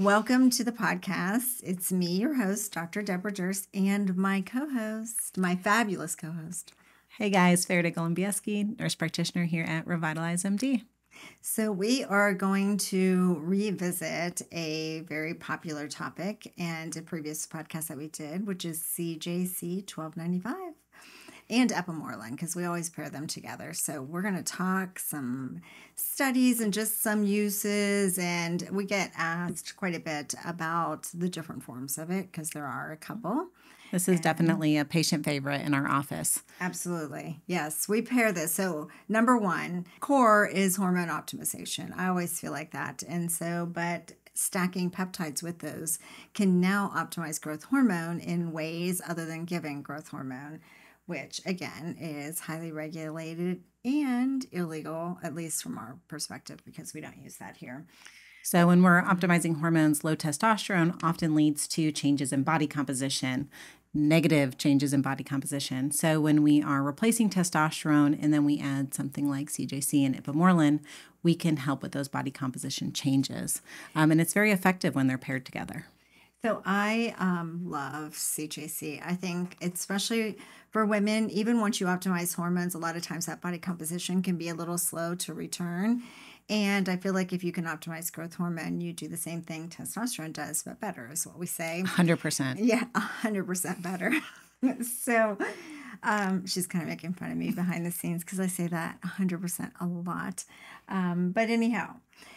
Welcome to the podcast. It's me, your host, Dr. Debra Durst, and my co-host, my fabulous co-host. Hey guys, Farida Golombiewski, nurse practitioner here at RevitalyzeMD. So we are going to revisit a very popular topic and a previous podcast that we did, which is CJC-1295 and epimorelin, because we always pair them together. So we're going to talk some studies and just some uses, and we get asked quite a bit about the different forms of it because there are a couple. This is definitely a patient favorite in our office. Absolutely. Yes, we pair this. So number one, core is hormone optimization. I always feel like that. And so, but stacking peptides with those can now optimize growth hormone in ways other than giving growth hormone, which again is highly regulated and illegal, at least from our perspective, because we don't use that here. So when we're optimizing hormones, low testosterone often leads to changes in body composition, negative changes in body composition. So when we are replacing testosterone and then we add something like CJC and ipamorelin, we can help with those body composition changes. And it's very effective when they're paired together. So I love CJC. I think especially for women, even once you optimize hormones, a lot of times that body composition can be a little slow to return. And I feel like if you can optimize growth hormone, you do the same thing testosterone does, but better is what we say. 100%. Yeah, 100% better. So she's kind of making fun of me behind the scenes because I say that 100% a lot. But anyhow,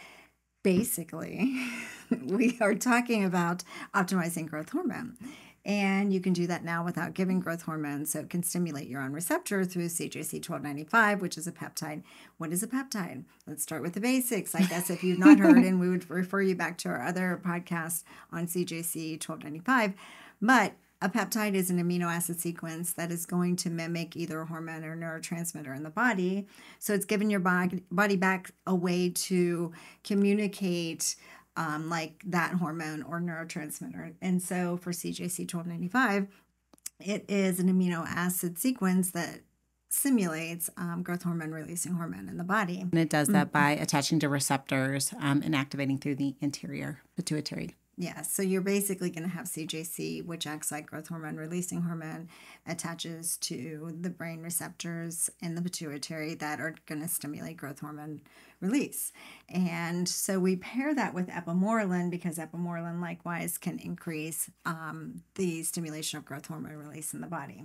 basically, we are talking about optimizing growth hormone. And you can do that now without giving growth hormone. So it can stimulate your own receptor through CJC-1295, which is a peptide. What is a peptide? Let's start with the basics. I guess if you've not heard, and we would refer you back to our other podcast on CJC-1295. But a peptide is an amino acid sequence that is going to mimic either a hormone or neurotransmitter in the body. So it's giving your body back a way to communicate like that hormone or neurotransmitter. And so for CJC-1295, it is an amino acid sequence that simulates growth hormone releasing hormone in the body. And it does that by attaching to receptors and activating through the anterior pituitary. Yeah, so you're basically going to have CJC, which acts like growth hormone releasing hormone, attaches to the brain receptors in the pituitary that are going to stimulate growth hormone release. And so we pair that with epimorelin because epimorelin likewise can increase the stimulation of growth hormone release in the body.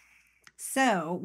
So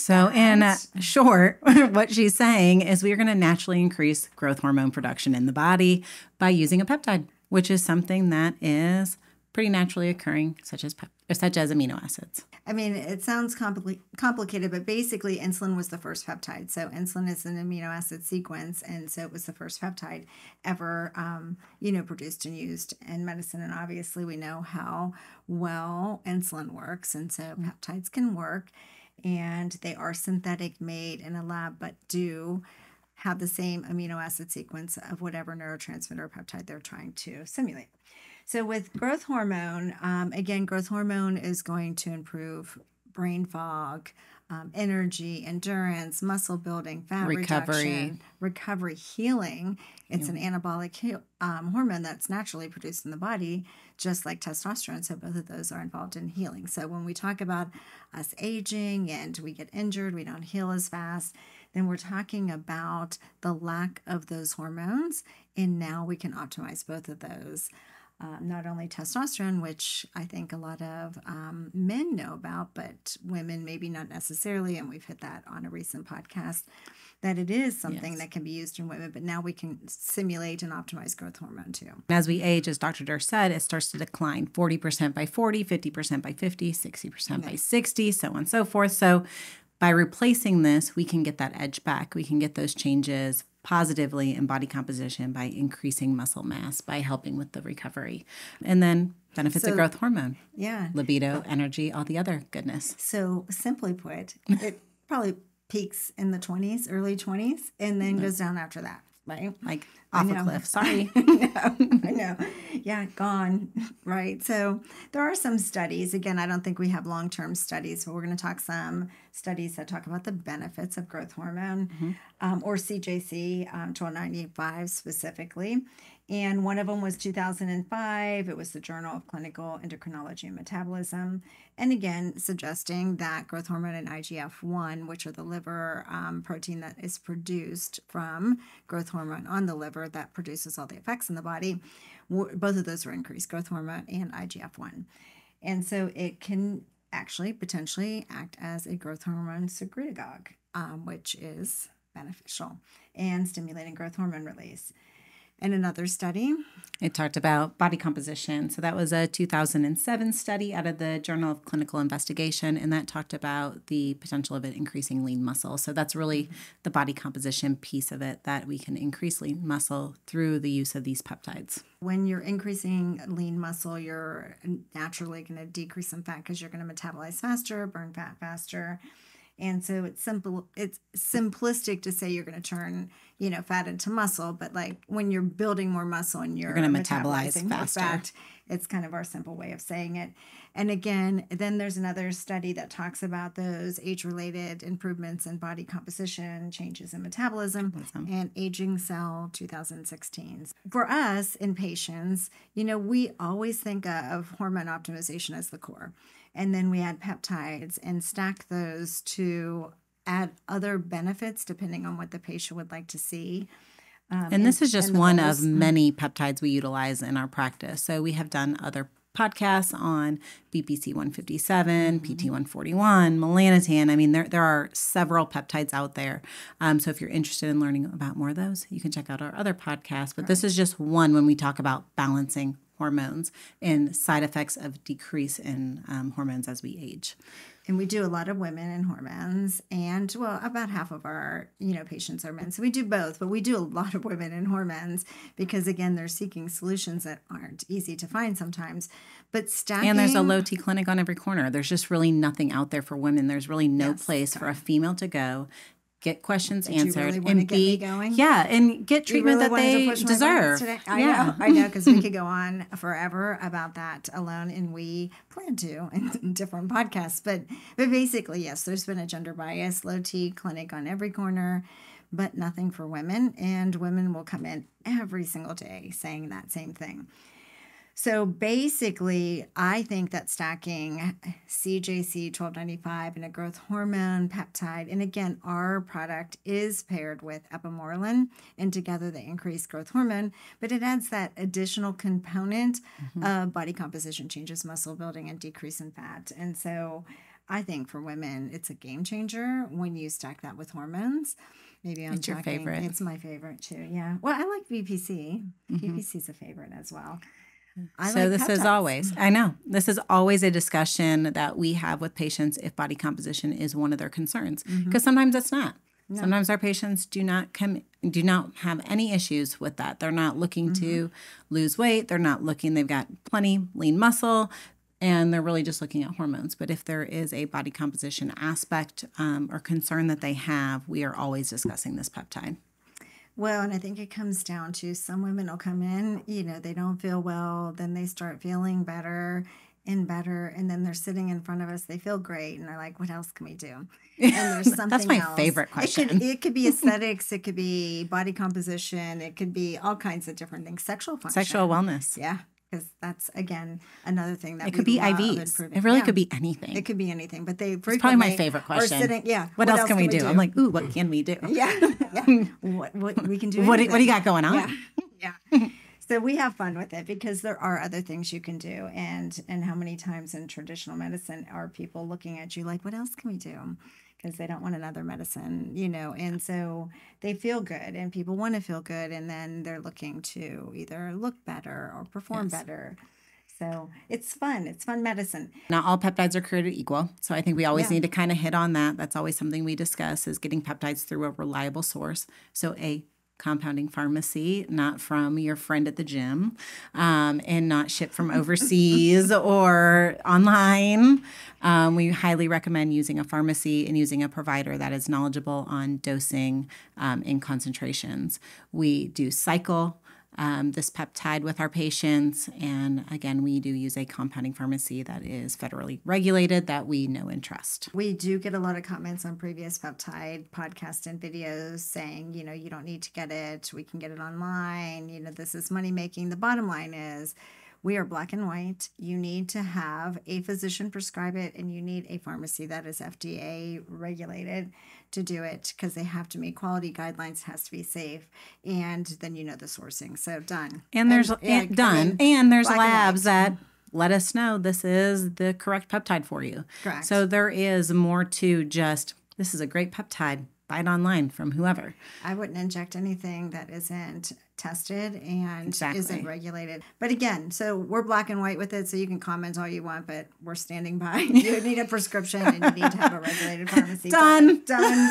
in short, what she's saying is we are going to naturally increase growth hormone production in the body by using a peptide, which is something that is pretty naturally occurring, such as amino acids. I mean, it sounds complicated, but basically insulin was the first peptide. So insulin is an amino acid sequence, and so it was the first peptide ever, produced and used in medicine. And obviously we know how well insulin works, and so peptides can work, and they are synthetic made in a lab, but do have the same amino acid sequence of whatever neurotransmitter or peptide they're trying to simulate. So with growth hormone, again, growth hormone is going to improve brain fog, energy, endurance, muscle building, fat reduction, recovery, healing. It's an anabolic hormone that's naturally produced in the body, just like testosterone. So both of those are involved in healing. So when we talk about us aging and we get injured, we don't heal as fast, then we're talking about the lack of those hormones. And now we can optimize both of those. Not only testosterone, which I think a lot of men know about, but women maybe not necessarily, and we've hit that on a recent podcast, that it is something that can be used in women, but now we can simulate and optimize growth hormone too. As we age, as Dr. Durst said, it starts to decline 40% by 40, 50% by 50, 60% by 60, so on and so forth. So by replacing this, we can get that edge back. We can get those changes positively in body composition by increasing muscle mass, by helping with the recovery. And then benefits of growth hormone. Yeah. Libido, energy, all the other goodness. So simply put, it probably peaks in the 20s, early 20s, and then goes down after that, right? Like off a cliff. Sorry. I know. Yeah, gone. Right. So there are some studies. Again, I don't think we have long-term studies, but we're going to talk some studies that talk about the benefits of growth hormone or CJC 1295 specifically. And one of them was 2005. It was the Journal of Clinical Endocrinology and Metabolism. And again, suggesting that growth hormone and IGF-1, which are the liver protein that is produced from growth hormone on the liver that produces all the effects in the body, both of those were increased, growth hormone and IGF-1. And so it can actually potentially act as a growth hormone secretagogue, which is beneficial and stimulating growth hormone release. In another study, it talked about body composition. So that was a 2007 study out of the Journal of Clinical Investigation, and that talked about the potential of it increasing lean muscle. So that's really the body composition piece of it, that we can increase lean muscle through the use of these peptides. When you're increasing lean muscle, you're naturally going to decrease some fat because you're going to metabolize faster, burn fat faster. And so it's simplistic to say you're going to turn, fat into muscle, but like when you're building more muscle and you're going to metabolize faster. More fat, it's kind of our simple way of saying it. And again, then there's another study that talks about those age-related improvements in body composition, changes in metabolism, and Aging Cell 2016. For us in patients, we always think of hormone optimization as the core. And then we add peptides and stack those to add other benefits depending on what the patient would like to see. And this is just one of many peptides we utilize in our practice. So we have done other podcasts on BPC 157, PT 141, melanotan. I mean, there are several peptides out there. So if you're interested in learning about more of those, you can check out our other podcasts. But this is just one when we talk about balancing hormones and side effects of decrease in hormones as we age. And we do a lot of women in hormones, and about half of our patients are men. So we do both, but we do a lot of women in hormones because again, they're seeking solutions that aren't easy to find sometimes. But stacking, and there's a low T clinic on every corner. There's just really nothing out there for women. There's really no place for a female to go, get questions answered, and be going. Yeah, and get treatment that they deserve. I know, because we could go on forever about that alone, and we plan to in different podcasts. But basically, yes, there's been a gender bias, low T clinic on every corner, but nothing for women, and women will come in every single day saying that same thing. So basically, I think that stacking CJC-1925 and a growth hormone peptide, and again, our product is paired with epimorelin, and together they increase growth hormone, but it adds that additional component of body composition changes, muscle building, and decrease in fat. And so I think for women, it's a game changer when you stack that with hormones. Maybe I'm your favorite. It's my favorite too, yeah. Well, I like BPC. BPC is a favorite as well. So this is always, I know, this is always a discussion that we have with patients if body composition is one of their concerns, because sometimes it's not. No. Sometimes our patients do not have any issues with that. They're not looking to lose weight. They're not looking, they've got plenty lean muscle, and they're really just looking at hormones. But if there is a body composition aspect or concern that they have, we are always discussing this peptide. Well, and I think it comes down to some women will come in, they don't feel well, then they start feeling better, and then they're sitting in front of us, they feel great, and they're like, what else can we do? And there's something That's my else. favorite question. It could be aesthetics, it could be body composition, it could be all kinds of different things, sexual function. Sexual wellness. Yeah. Because that's, again, another thing that it could be IVs. It really could be anything. It could be anything. But they frequently, it's probably my favorite question. What else can we do? I'm like, ooh, what can we do? Yeah. What we can do. What do you got going on? Yeah. So we have fun with it because there are other things you can do. And how many times in traditional medicine are people looking at you like, what else can we do? Because they don't want another medicine, and so they feel good, and people want to feel good, and then they're looking to either look better or perform better. So it's fun. It's fun medicine. Not all peptides are created equal. So I think we always need to kind of hit on that. That's always something we discuss, is getting peptides through a reliable source. So a compounding pharmacy, not from your friend at the gym, and not shipped from overseas or online. We highly recommend using a pharmacy and using a provider that is knowledgeable on dosing in concentrations. We do cycle this peptide with our patients. And again, we do use a compounding pharmacy that is federally regulated that we know and trust. We do get a lot of comments on previous peptide podcasts and videos saying, you don't need to get it. We can get it online. This is money making. The bottom line is we are black and white. You need to have a physician prescribe it, and you need a pharmacy that is FDA regulated to do it, because they have to meet quality guidelines. It has to be safe, and then the sourcing. So done. And there's labs that let us know this is the correct peptide for you. Correct. So there is more to just, this is a great peptide. Buy it online from whoever. I wouldn't inject anything that isn't tested and Exactly. isn't regulated. But again, so we're black and white with it, so you can comment all you want, but we're standing by. You need a prescription, and you need to have a regulated pharmacy. Done.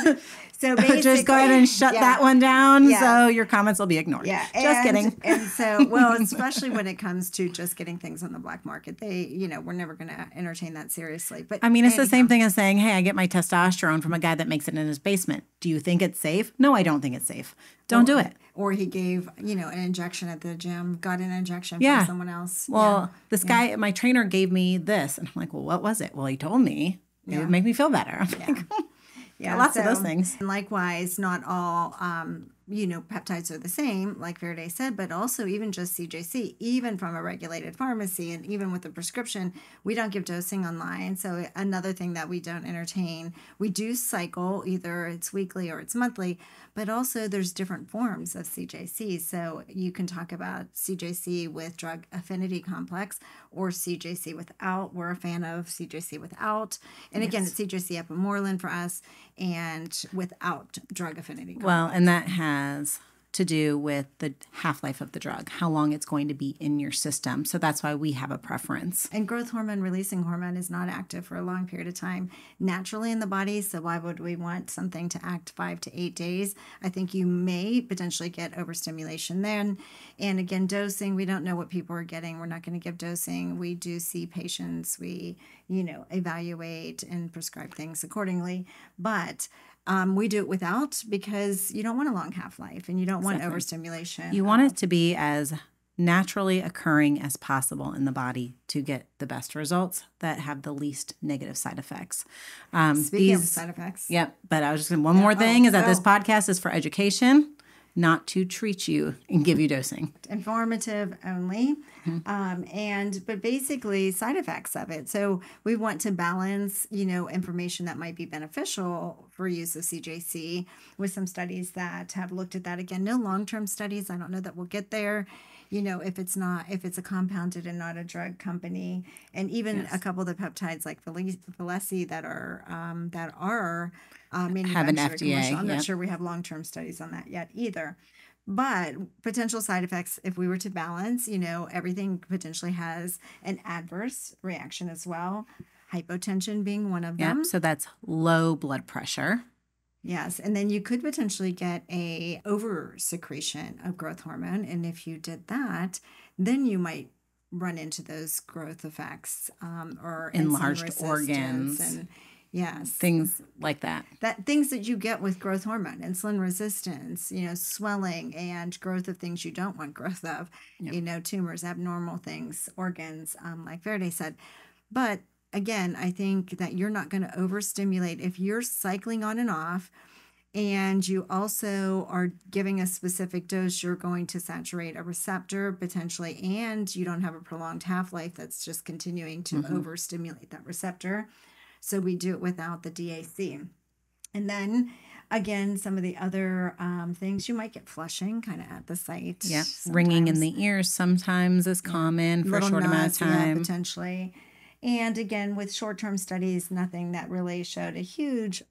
So basically, just go ahead and shut that one down, Yeah. so your comments will be ignored. Yeah, Just kidding. And so, well, especially when it comes to just getting things on the black market, we're never going to entertain that seriously. But I mean, it's the same thing as saying, hey, I get my testosterone from a guy that makes it in his basement. Do you think it's safe? No, I don't think it's safe. Don't do it. Or he gave, an injection at the gym, got an injection Yeah. from someone else. Well, this guy, my trainer gave me this. And I'm like, well, what was it? Well, he told me it would make me feel better. I'm like, Yeah, lots of those things. And likewise, not all, peptides are the same, like Faraday said, but also even just CJC, even from a regulated pharmacy and even with a prescription, we don't give dosing online. So another thing that we don't entertain, we do cycle, either it's weekly or it's monthly, but also there's different forms of CJC. So you can talk about CJC with drug affinity complex or CJC without. We're a fan of CJC without. And again, it's CJC epimoreland for us and without drug affinity complex. Well, and that has to do with the half-life of the drug, how long it's going to be in your system. So that's why we have a preference. And growth hormone releasing hormone is not active for a long period of time naturally in the body. So why would we want something to act 5 to 8 days? I think you may potentially get overstimulation then. And again, dosing, we don't know what people are getting. We're not going to give dosing. We do see patients. We, evaluate and prescribe things accordingly. But we do it without, because you don't want a long half-life and you don't want overstimulation. You want it to be as naturally occurring as possible in the body to get the best results that have the least negative side effects. Speaking of side effects. Yep. But I was just going to, one more thing is that this podcast is for education, not to treat you and give you dosing. Informative only. But basically side effects of it. So we want to balance, information that might be beneficial for use of CJC with some studies that have looked at that. Again, no long-term studies. I don't know that we'll get there. If it's a compounded and not a drug company, and even a couple of the peptides like finesse that are Have an FDA. commercial. I'm not sure we have long-term studies on that yet either. But potential side effects, if we were to balance, everything potentially has an adverse reaction as well. Hypotension being one of them. Yep. So that's low blood pressure. Yes, and then you could potentially get a over secretion of growth hormone, and if you did that, then you might run into those growth effects or Enlarged insulin organs resistance and things like that. Things that you get with growth hormone, insulin resistance, swelling and growth of things you don't want growth of, tumors, abnormal things, organs, like Faraday said, but. Again, I think that you're not going to overstimulate if you're cycling on and off, and you also are giving a specific dose. You're going to saturate a receptor potentially, and you don't have a prolonged half-life that's just continuing to overstimulate that receptor. So we do it without the DAC. And then again, some of the other things, you might get flushing kind of at the site. Yeah, ringing in the ears sometimes is common for a short amount of time. Potentially. And again, with short-term studies, nothing that really showed a huge,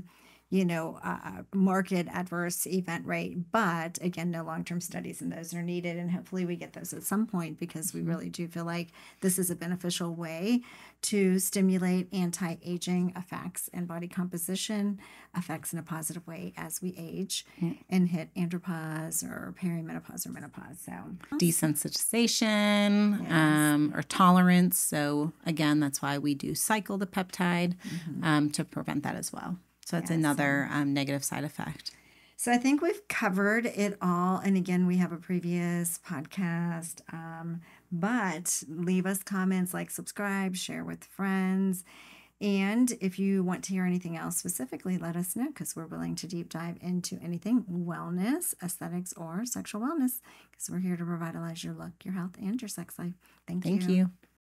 marked adverse event rate. But again, no long-term studies, and those are needed. And hopefully we get those at some point, because we really do feel like this is a beneficial way to stimulate anti-aging effects and body composition effects in a positive way as we age and hit andropause or perimenopause or menopause. So desensitization or tolerance. So again, that's why we do cycle the peptide to prevent that as well. So that's another negative side effect. So I think we've covered it all. And again, we have a previous podcast. But leave us comments, like, subscribe, share with friends. And if you want to hear anything else specifically, let us know, because we're willing to deep dive into anything wellness, aesthetics, or sexual wellness, because we're here to revitalize your look, your health, and your sex life. Thank you. Thank you.